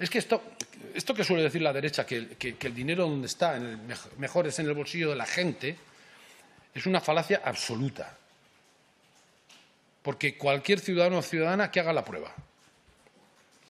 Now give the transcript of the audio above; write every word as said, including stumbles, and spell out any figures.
Es que esto, esto que suele decir la derecha, que, que, que el dinero donde está, en el, mejor es en el bolsillo de la gente, es una falacia absoluta. Porque cualquier ciudadano o ciudadana que haga la prueba